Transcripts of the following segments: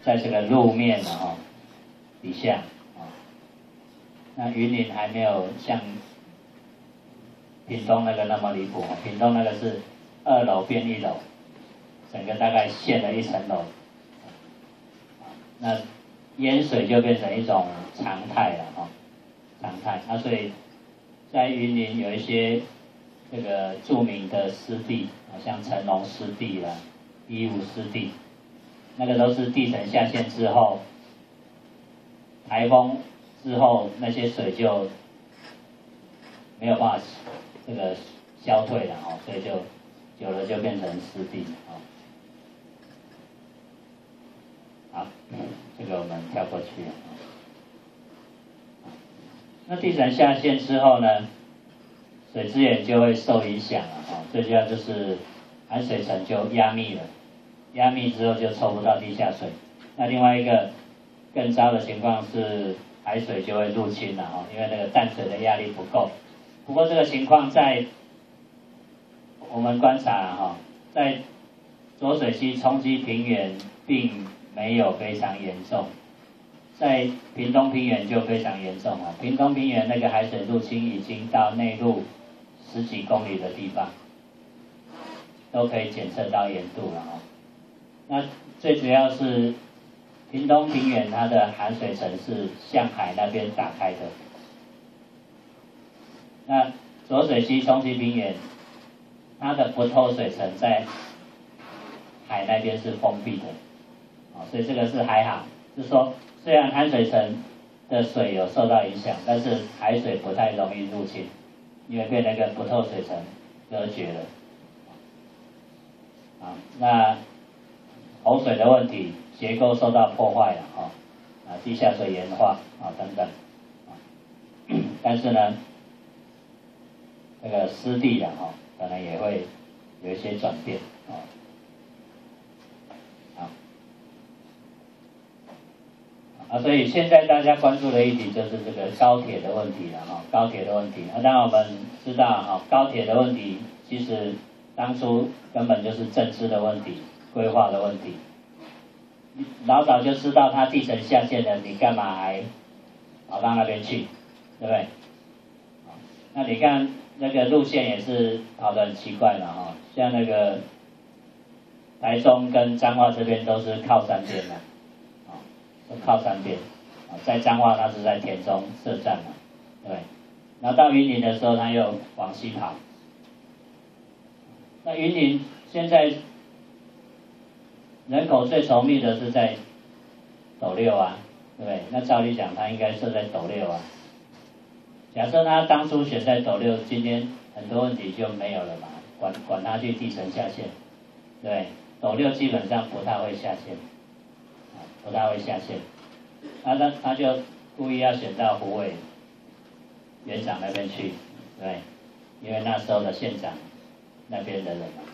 在这个路面底下那云林还没有像屏东那个那么离谱屏东那个是2楼变1楼，整个大概陷了1层楼，那淹水就变成一种常态了常态。所以在云林有一些这个著名的湿地像成龙湿地啦、义乌湿地，那个都是地层下陷之后，台风之后那些水就没有办法这个消退了所以就久了就变成湿地好，这个我们跳过去那地层下陷之后呢，水资源就会受影响了最主要就是含水层就压密了，压密之后就抽不到地下水。那另外一个更糟的情况是海水就会入侵了因为那个淡水的压力不够。不过这个情况在我们观察在浊水溪冲击平原并没有非常严重，在屏东平原就非常严重了。屏东平原那个海水入侵已经到内陆10几公里的地方，都可以检测到盐度了那最主要是屏东平原它的含水层是向海那边打开的，那浊水溪冲积平原它的不透水层在海那边是封闭的所以这个是还好，就是说虽然含水层的水有受到影响，但是海水不太容易入侵，因为被那个不透水层隔绝了那洪水的问题，结构受到破坏了地下水盐化等等但是呢这个湿地可能也会有一些转变所以现在大家关注的议题就是这个高铁的问题了高铁的问题当然我们知道高铁的问题其实当初根本就是政治的问题、规划的问题。你老早就知道它地层下陷了，你干嘛还跑到那边去，对不对？那你看那个路线也是跑得很奇怪了像那个台中跟彰化这边都是靠山边的都靠山边在彰化它是在田中设站嘛，对。然后到云林的时候，它又往西跑。那云林现在人口最稠密的是在斗六对不对？那照理讲，它应该设在斗六假设他当初选在斗六，今天很多问题就没有了嘛，管他去地层下陷，对，斗六基本上不太会下陷，不太会下陷，他就故意要选到虎尾园长那边去，对，因为那时候的县长那边的人嘛，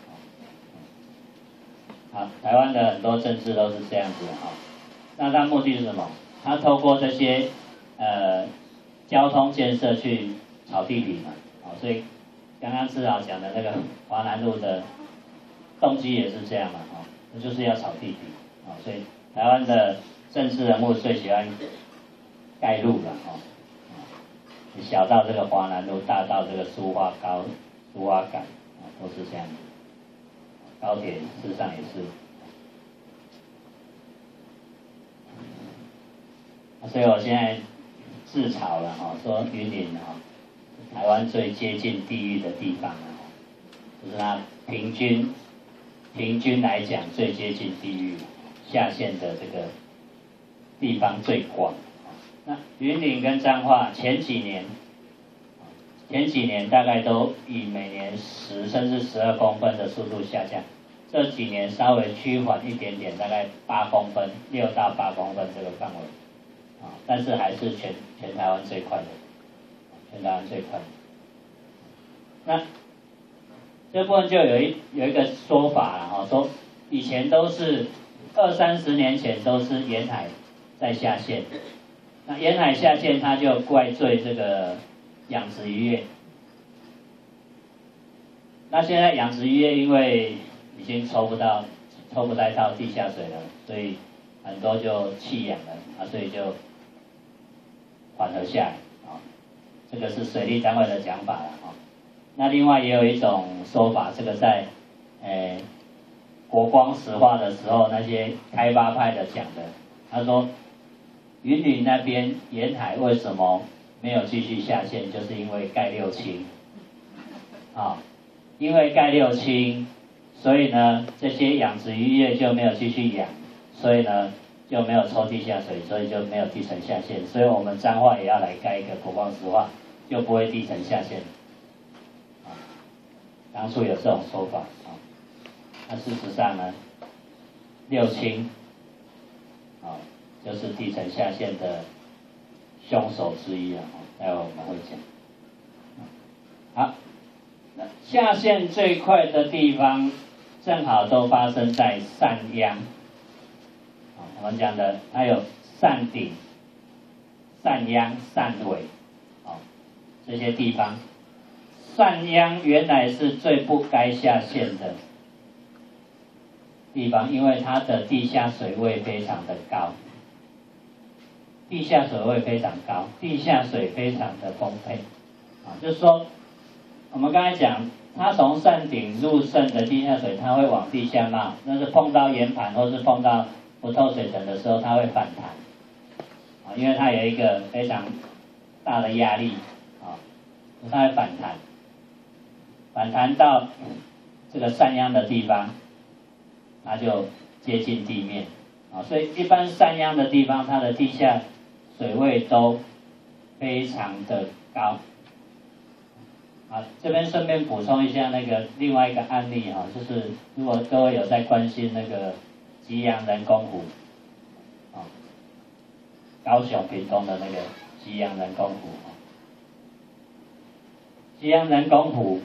好，台湾的很多政治都是这样子那他目的是什么？他透过这些交通建设去炒地皮嘛，所以刚刚志豪讲的那个华南路的动机也是这样嘛，那就是要炒地皮，所以台湾的政治人物最喜欢盖路了，小到这个华南路，大到这个苏花港，都是这样子。高铁事实上也是。所以我现在自嘲了说云林台湾最接近地狱的地方就是它平均来讲最接近地狱，下陷的这个地方最广。那云林跟彰化前几年大概都以每年10甚至12公分的速度下降，这几年稍微趋缓一点点，大概8公分，6到8公分这个范围。但是还是全台湾最快的，全台湾最快的。那这部分就有一个说法了说以前都是20-30年前都是沿海在下陷，那沿海下陷它就怪罪这个养殖渔业。那现在养殖渔业因为已经抽不太到地下水了，所以很多就弃养了啊，所以就缓和下来啊。这个是水利单位的讲法了啊。那另外也有一种说法，这个在国光石化的时候，那些开发派的讲的，他说云林那边沿海为什么没有继续下线，就是因为盖六轻啊，因为盖六轻，所以呢这些养殖渔业就没有继续养，所以呢就没有抽地下水，所以就没有地层下陷，所以我们彰化也要来盖一个国光石化，就不会地层下陷。啊，当初有这种说法啊，那事实上呢，六轻啊就是地层下陷的凶手之一啊，待会我们会讲。好，那下陷最快的地方，正好都发生在善秧。我们讲的，它有善顶、善秧、善尾，这些地方，善秧原来是最不该下陷的地方，因为它的地下水位非常的高，地下水位非常高，地下水非常的丰沛，就是说，我们刚才讲，它从善顶入渗的地下水，它会往地下冒，那是碰到岩盘或是碰到不透水层的时候，它会反弹，因为它有一个非常大的压力，它会反弹，反弹到这个善秧的地方，它就接近地面，所以一般善秧的地方，它的地下水位都非常的高。这边顺便补充一下那个另外一个案例就是如果各位有在关心那个吉阳人工湖，高雄屏东的那个吉阳人工湖，吉阳人工湖，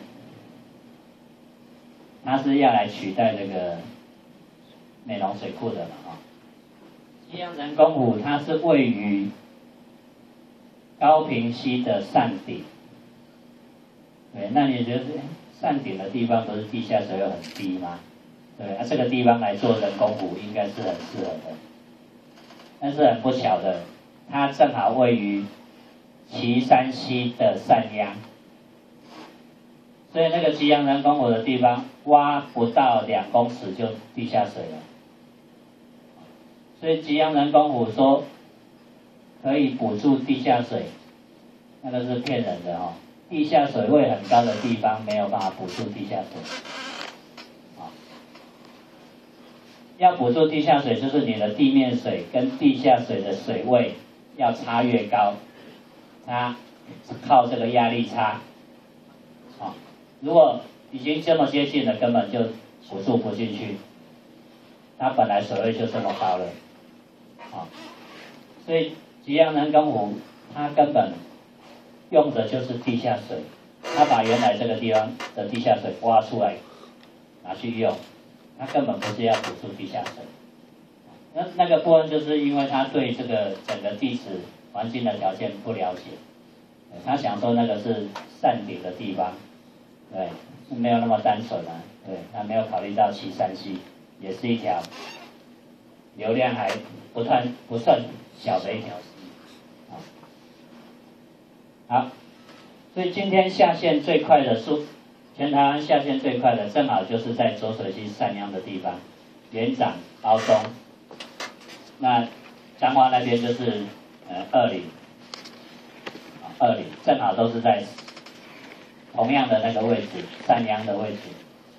它是要来取代这个美浓水库的嘛吉阳人工湖它是位于高屏溪的善顶。对，那你觉得善顶的地方不是地下水又很低吗？对，这个地方来做人工湖应该是很适合的，但是很不巧的，它正好位于旗山溪的善秧，所以那个吉阳人工湖的地方挖不到2公尺就地下水了，所以吉阳人工湖说可以补助地下水，那个是骗人的地下水位很高的地方没有办法补助地下水，要补助地下水，就是你的地面水跟地下水的水位要差越高，它靠这个压力差，如果已经这么接近了，根本就补助不进去，它本来水位就这么高了，所以吉阳人工湖它根本用的就是地下水，他把原来这个地方的地下水挖出来拿去用，他根本不是要补助地下水。那个部分就是因为他对这个整个地质环境的条件不了解，他想说那个是善顶的地方，对，没有那么单纯对，他没有考虑到旗山溪也是一条流量还不算小的一条溪。好，所以今天下线最快的全台湾下线最快的，正好就是在浊水溪善秧的地方，园长、凹东，那彰化那边就是二里，正好都是在同样的那个位置，善秧的位置。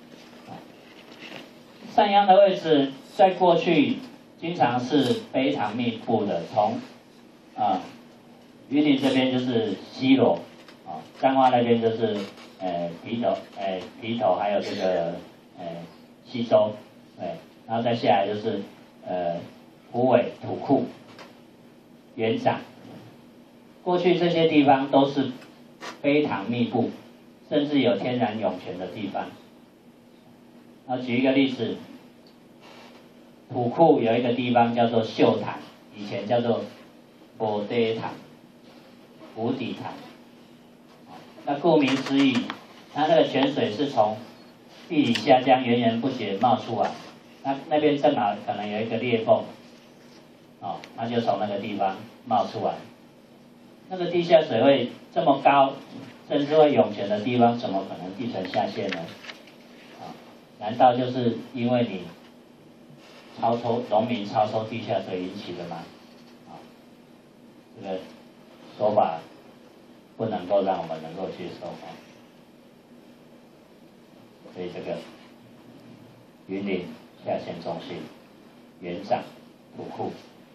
善秧的位置在过去经常是非常密布的，从云林这边就是西螺，彰化那边就是皮头还有这个西周，然后再下来就是虎尾、土库、园长，过去这些地方都是非常密布，甚至有天然涌泉的地方。举一个例子，土库有一个地方叫做秀潭，以前叫做波爹潭。湖底潭，那顾名思义，它那个泉水是从地底下这样源源不绝冒出来，那边正好可能有一个裂缝， 它就从那个地方冒出来。那个地下水位这么高，甚至会涌泉的地方，怎么可能地层下陷呢？难道就是因为你农民超抽地下水引起的吗？这个说法不能够让我们能够接受所以这个云林下陷中心原长土库。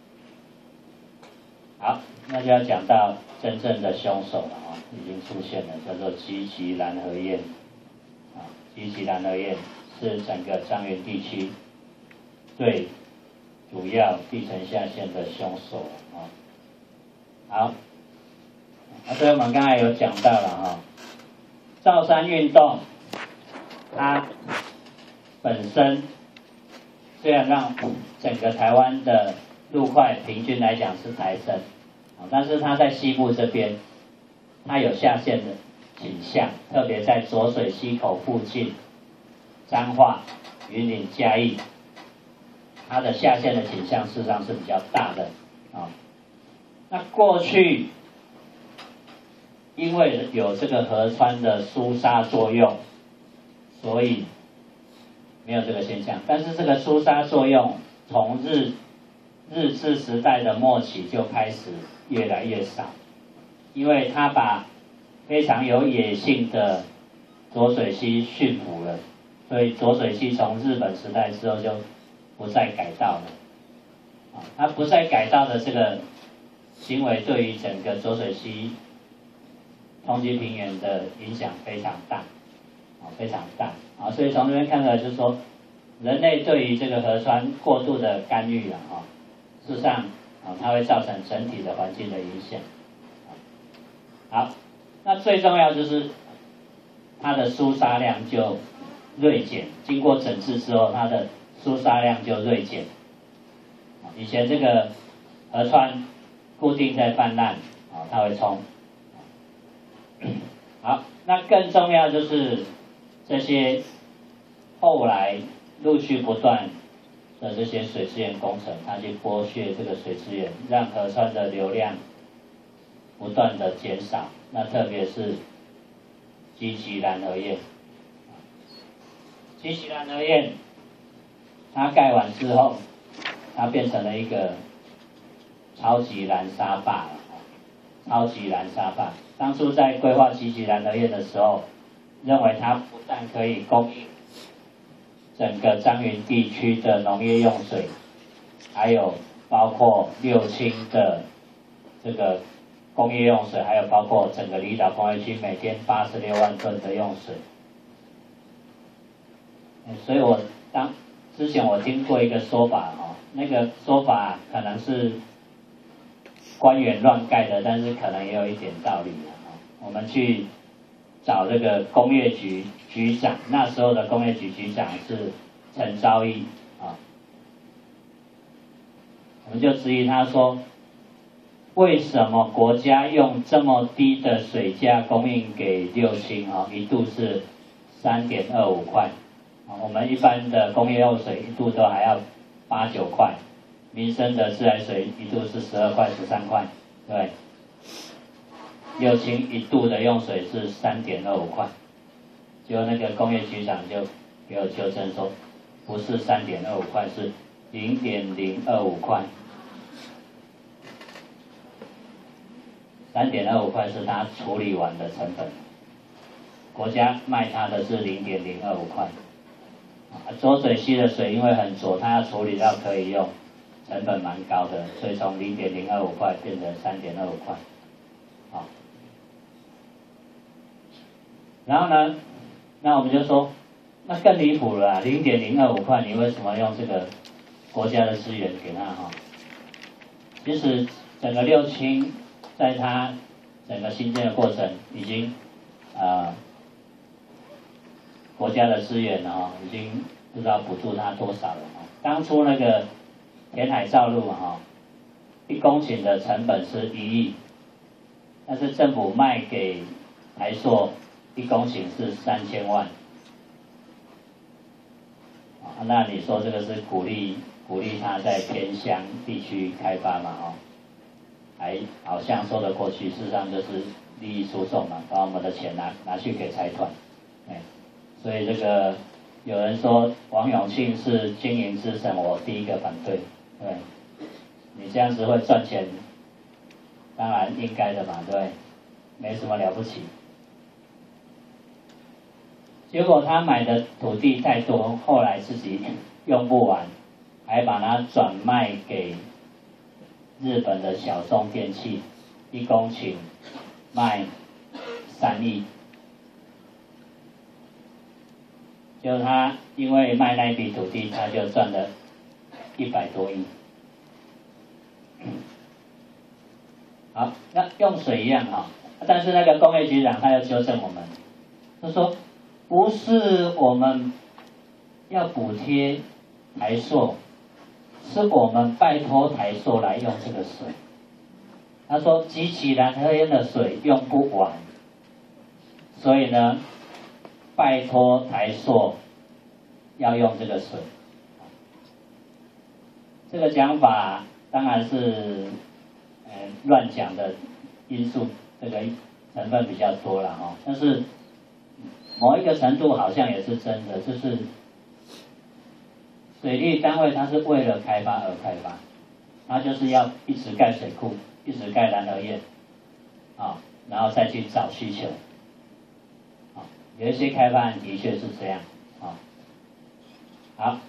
好，那就要讲到真正的凶手了已经出现了，叫做集集蓝河堰。集集蓝河堰是整个彰原地区最主要地层下陷的凶手好，所以我们刚才有讲到了造山运动，它本身虽然让整个台湾的陆块平均来讲是抬升，但是它在西部这边，它有下陷的倾向，特别在浊水溪口附近、彰化、云林、嘉义，它的下陷的倾向事实上是比较大的那过去因为有这个河川的疏沙作用，所以没有这个现象。但是这个疏沙作用从日治时代的末期就开始越来越少，因为它把非常有野性的浊水溪驯服了，所以浊水溪从日本时代之后就不再改道了。它不再改道的这个行为对于整个浊水溪冲积平原的影响非常大，非常大所以从这边看出来就是说，人类对于这个河川过度的干预事实上它会造成整体的环境的影响。好，那最重要就是它的疏沙量就锐减，经过整治之后，它的疏沙量就锐减。以前这个河川固定在泛滥它会冲。好，那更重要就是这些后来陆续不断的这些水资源工程，它去剥削这个水资源，让河川的流量不断的减少。那特别是集集蓝河堰，集集蓝河堰它盖完之后，它变成了一个超级蓝沙坝超级蓝沙坝。当初在规划集集蓝河堰的时候，认为它不但可以供应整个彰原地区的农业用水，还有包括六轻的这个工业用水，还有包括整个离岛工业区每天86万吨的用水。所以之前我听过一个说法那个说法可能是官员乱盖的，但是可能也有一点道理我们去找这个工业局局长，那时候的工业局局长是陈昭义我们就质疑他说，为什么国家用这么低的水价供应给六轻一度是3.25块我们一般的工业用水一度都还要8、9块，民生的自来水一度是12块、13块，对。六轻一度的用水是3.25块，结果那个工业局长就给我纠正说，不是3.25块，是0.025块。3.25块是他处理完的成本，国家卖他的是0.025块。浊水溪的水因为很浊，它要处理到可以用，成本蛮高的，所以从0.025块变成3.25块。然后呢，那我们就说，那更离谱了0.025块，你为什么用这个国家的资源给他其实整个六轻在它整个新建的过程，已经国家的资源已经不知道补助它多少了当初那个填海造陆1公顷的成本是1亿，但是政府卖给台塑1公顷是3000万那你说这个是鼓励鼓励他在偏乡地区开发嘛，哦，还好像说得过去，事实上就是利益输送嘛，把我们的钱拿去给财团，所以这个有人说王永庆是经营之神，我第一个反对，对，你这样子会赚钱，当然应该的嘛，对，没什么了不起。结果他买的土地太多，后来自己用不完，还把它转卖给日本的小松电器，1公顷卖3亿。就他因为卖那一笔土地，他就赚了100多亿。好，那用水一样哈，但是那个工业局长他要纠正我们，他说不是我们要补贴台塑，是我们拜托台塑来用这个水。他说集集兰河淹的水用不完，所以呢，拜托台塑要用这个水。这个讲法当然是乱讲的因素，这个成分比较多了哈。但是某一个程度好像也是真的，就是水利单位它是为了开发而开发，它就是要一直盖水库，一直盖蓝河堰，然后再去找需求，有一些开发案的确是这样，好，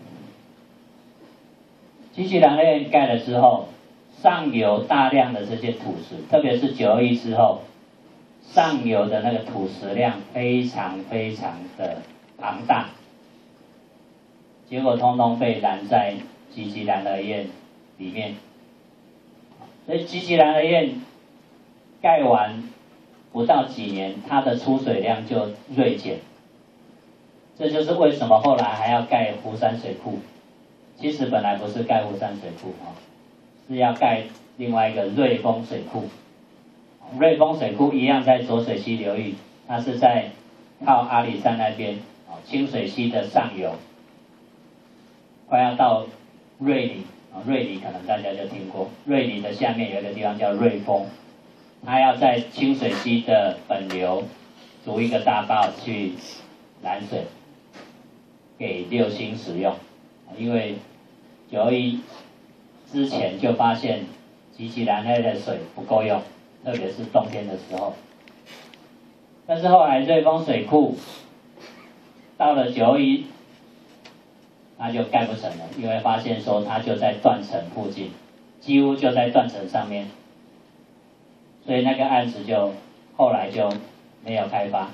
集集蓝河堰盖了之后，上游大量的这些土石，特别是921之后，上游的那个土石量非常非常的庞大，结果通通被拦在集集蓝河堰里面，所以集集蓝河堰盖完不到几年，它的出水量就锐减。这就是为什么后来还要盖湖山水库。其实本来不是盖湖山水库是要盖另外一个瑞丰水库。瑞丰水库一样在浊水溪流域，它是在靠阿里山那边，清水溪的上游，快要到瑞里，瑞里可能大家就听过，瑞里的下面有一个地方叫瑞丰，它要在清水溪的本流筑一个大坝去拦水，给六星使用，因为921之前就发现集集蓝河的水不够用，特别是冬天的时候。但是后来瑞丰水库到了921，它就盖不成了，因为发现说它就在断层附近，几乎就在断层上面，所以那个案子就后来就没有开发。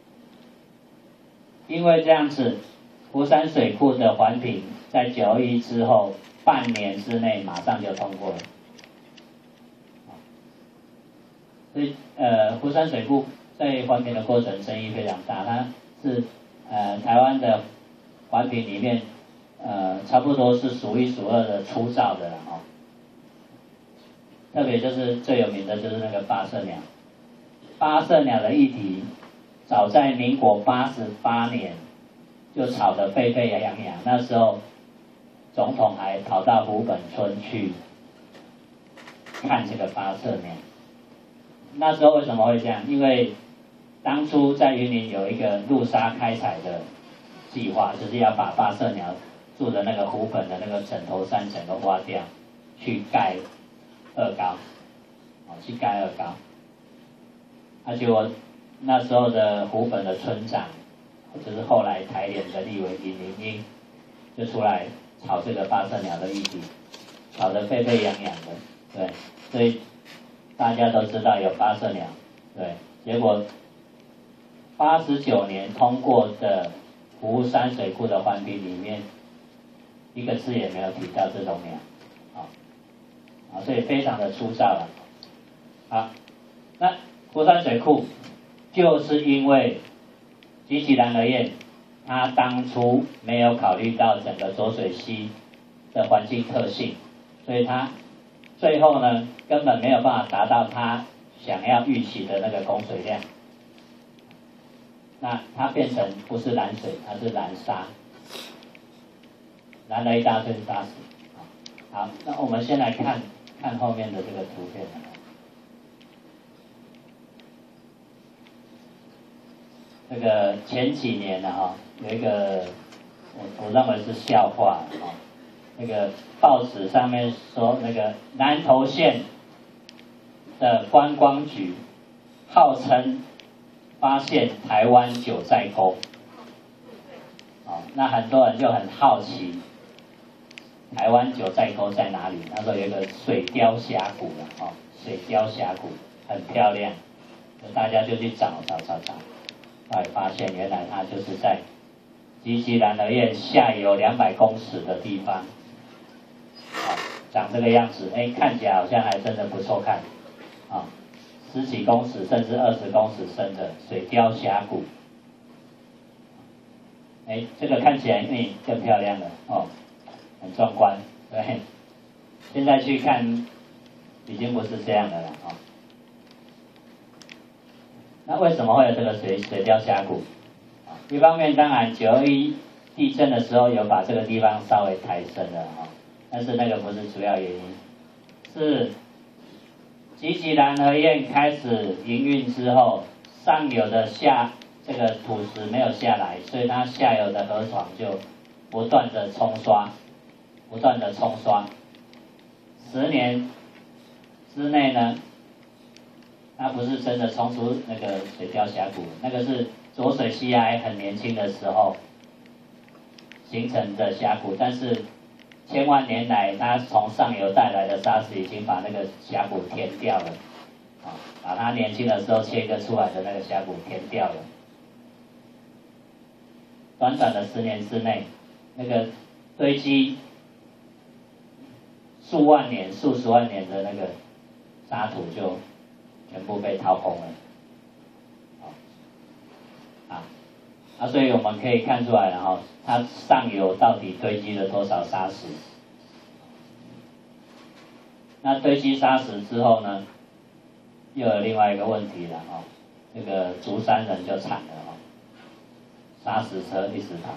因为这样子，湖山水库的环评在921之后半年之内马上就通过了。所以湖山水库在环评的过程争议非常大，它是台湾的环评里面差不多是数1数2的粗糙的了特别就是最有名的就是那个八色鸟。八色鸟的议题，早在民国88年就吵得沸沸扬扬，那时候总统还跑到湖本村去看这个八色鸟。那时候为什么会这样？因为当初在云林有一个陆沙开采的计划，就是要把八色鸟住的那个湖本的那个枕头山整个挖掉，去盖2高，去盖2高。结果那时候的湖本的村长，就是后来台联的立委林明英，就出来炒这个八色鸟的议题，炒得沸沸扬扬的，对，所以大家都知道有八色鸟，对，结果89年通过的湖山水库的环评里面，一个字也没有提到这种鸟，所以非常的粗糙了。好，那湖山水库就是因为集集蓝河堰，它当初没有考虑到整个浊水溪的环境特性，所以它最后呢根本没有办法达到它想要预期的那个供水量。那它变成不是蓝水，它是蓝沙。 燃了一大堆沙石。好，那我们先来看看后面的这个图片。这个前几年呢，有一个我认为是笑话那个报纸上面说，那个南投县的观光局号称发现台湾九寨沟，那很多人就很好奇，台湾九寨沟在哪里？那时候有一个水雕峡谷水雕峡谷很漂亮，大家就去找，后来发现原来它就是在集集兰河堰下游200公尺的地方，长这个样子，看起来好像还真的不错看，10几公尺甚至20公尺深的水雕峡谷，这个看起来更漂亮了很壮观，对。现在去看，已经不是这样的了那为什么会有这个水雕峡谷？一方面当然921地震的时候有把这个地方稍微抬升了但是那个不是主要原因，是集集兰河堰开始营运之后，上游的这个土石没有下来，所以它下游的河床就不断的冲刷，10年之内呢，它不是真的冲出那个水雕峡谷，那个是浊水溪还很年轻的时候形成的峡谷，但是千万年来它从上游带来的沙石已经把那个峡谷填掉了，把它年轻的时候切割出来的那个峡谷填掉了。短短的10年之内，那个堆积数十万年的那个沙土就全部被掏空了，所以我们可以看出来了它上游到底堆积了多少沙石？那堆积沙石之后呢，又有另外一个问题了这个竹山人就惨了沙石车一直跑。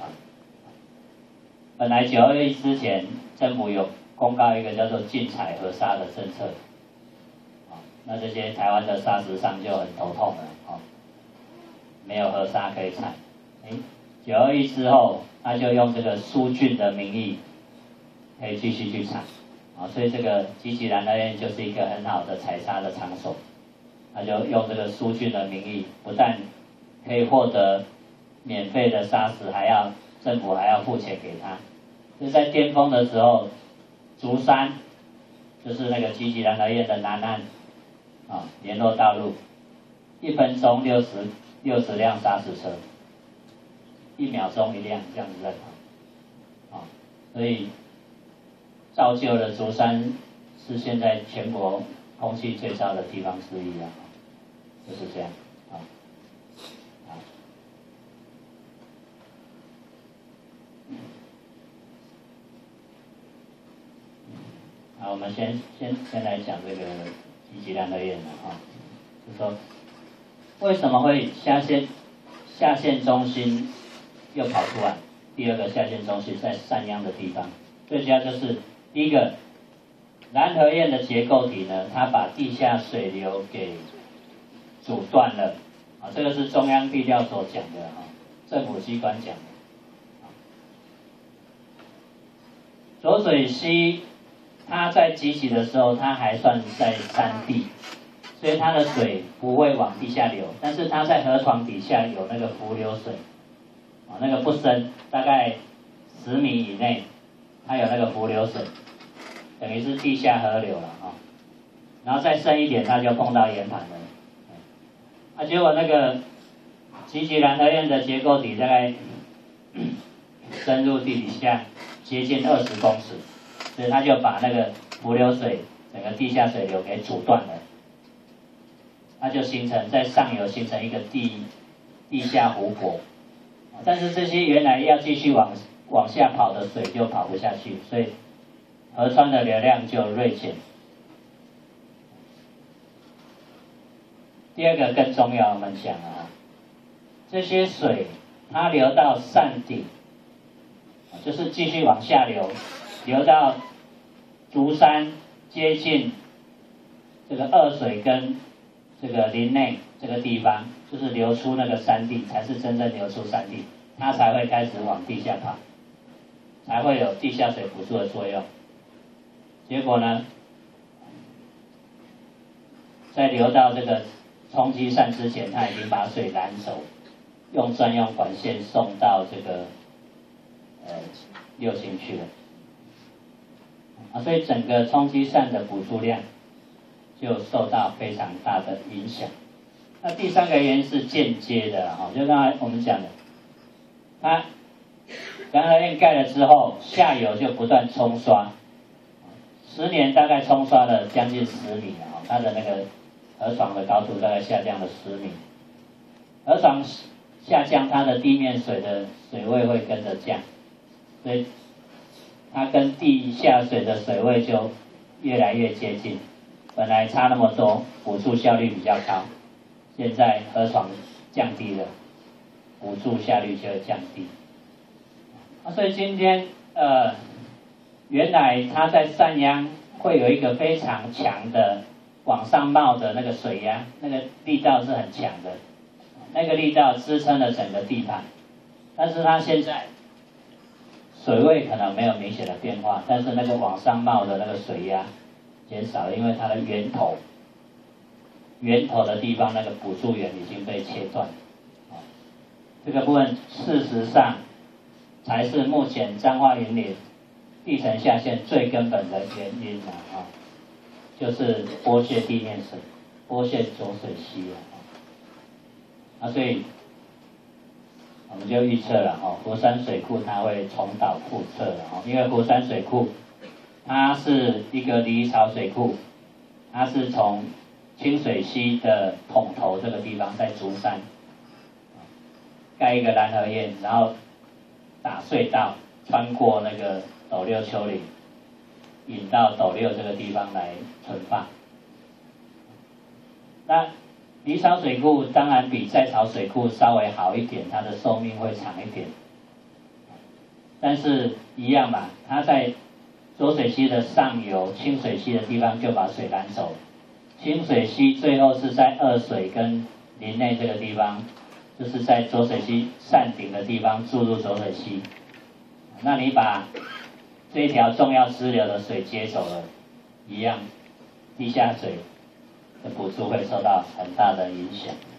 本来921之前，政府有公告一个叫做禁采河沙的政策，那这些台湾的沙石商就很头痛了没有河沙可以采。921之后，他就用这个疏浚的名义，可以继续去采所以这个集集兰河堰就是一个很好的采沙的场所。他就用这个疏浚的名义，不但可以获得免费的沙石，政府还要付钱给他。就在巅峰的时候，竹山就是那个集集兰河堰的南岸联络道路，1分钟60辆沙石车，1秒钟1辆这样子在跑所以造就了竹山是现在全国空气最糟的地方之一就是这样我们先来讲这个集集兰河堰就是说为什么会下线中心又跑出来？第二个下线中心在山央的地方，最主要就是第一个兰河堰的结构体呢，它把地下水流给阻断了这个是中央地调所讲的政府机关讲的浊水溪它在集集的时候，它还算在山地，所以它的水不会往地下流，但是它在河床底下有那个浮流水那个不深，大概10米以内，它有那个浮流水，等于是地下河流了然后再深一点，它就碰到岩盘了结果那个集集兰河堰的结构体大概深入地底下接近20公尺，所以它就把那个浮流水整个地下水流给阻断了，它就在上游形成一个地下湖泊，但是这些原来要继续往下跑的水就跑不下去，所以河川的流量就锐减。第二个更重要，我们讲这些水它流到山顶， 就是继续往下流，流到竹山接近这个二水跟这个林内这个地方，就是流出那个山地，才是真正流出山地，它才会开始往地下跑，才会有地下水补助的作用。结果呢，在流到这个冲积扇之前，它已经把水拦走，用专用管线送到这个六星去了。所以整个冲积扇的补助量就受到非常大的影响。那第三个原因是间接的就刚才我们讲的，它garan河堰盖了之后，下游就不断冲刷，10年大概冲刷了将近10米它的那个河床的高度大概下降了10米，河床下降，它的地面水的水位会跟着降，所以它跟地下水的水位就越来越接近。本来差那么多，补助效率比较高，现在河床降低了，补助效率就会降低。所以今天原来它在上央会有一个非常强的往上冒的那个水压，那个力道是很强的，那个力道支撑了整个地盘。但是它现在水位可能没有明显的变化，但是那个往上冒的那个水压减少了，因为它的源头的地方那个补助源已经被切断。这个部分事实上才是目前彰化云林地层下陷最根本的原因就是剥削地面水，剥削浊水溪所以我们就预测了福山水库它会重蹈覆辙了因为福山水库它是一个离潮水库，它是从清水溪的统头这个地方在竹山盖一个拦河堰，然后打隧道穿过那个斗六丘陵，引到斗六这个地方来存放。那离潮水库当然比在潮水库稍微好一点，它的寿命会长一点，但是一样嘛，它在浊水溪的上游清水溪的地方就把水拦走，清水溪最后是在二水跟林内这个地方，就是在浊水溪扇顶的地方注入浊水溪，那你把这一条重要支流的水接走了，一样地下水的补助会受到很大的影响。